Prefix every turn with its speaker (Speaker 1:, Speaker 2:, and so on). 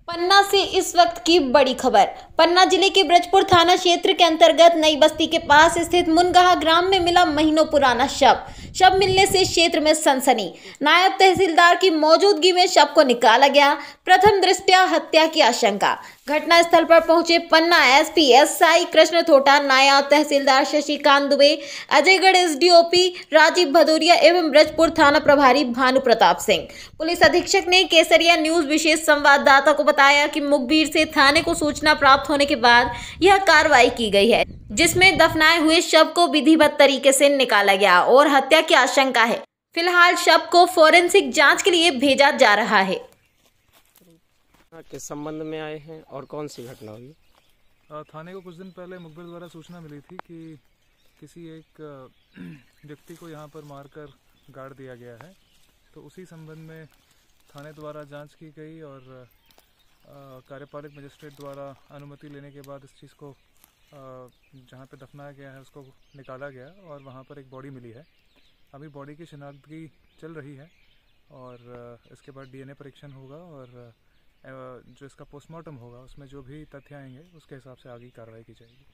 Speaker 1: पन्ना से इस वक्त की बड़ी खबर। पन्ना जिले के ब्रजपुर थाना क्षेत्र के अंतर्गत नई बस्ती के पास स्थित मुनगाहा ग्राम में मिला महीनों पुराना शव मिलने से क्षेत्र में सनसनी। नायब तहसीलदार की मौजूदगी में शव को निकाला गया। प्रथम दृष्टया हत्या की आशंका। घटना स्थल पर पहुंचे पन्ना एसपी एसआई कृष्ण थोटा, नायब तहसीलदार शशिकांत दुबे, अजयगढ़ एसडीओपी राजीव भदौरिया एवं ब्रजपुर थाना प्रभारी भानु प्रताप सिंह। पुलिस अधीक्षक ने केसरिया न्यूज विशेष संवाददाता को बताया कि मुखबिर से थाने को सूचना प्राप्त होने के बाद यह कार्रवाई की गई है, जिसमें दफनाए हुए शव को विधिवत तरीके से निकाला गया और हत्या की आशंका है। फिलहाल शव को फोरेंसिक जांच के लिए भेजा जा रहा है।
Speaker 2: किस संबंध में आए हैं और कौन सी घटना हुई?
Speaker 3: थाने को कुछ दिन पहले मुखबिर द्वारा सूचना मिली थी कि किसी एक व्यक्ति को यहाँ पर मारकर गाड़ दिया गया है। तो उसी संबंध में थाने द्वारा जांच की गई और कार्यपालक मजिस्ट्रेट द्वारा अनुमति लेने के बाद इस चीज़ को जहाँ पे दफनाया गया है उसको निकाला गया और वहाँ पर एक बॉडी मिली है। अभी बॉडी की शिनाख्ती चल रही है और इसके बाद डीएनए परीक्षण होगा और जो इसका पोस्टमार्टम होगा उसमें जो भी तथ्य आएंगे उसके हिसाब से आगे कार्रवाई की जाएगी।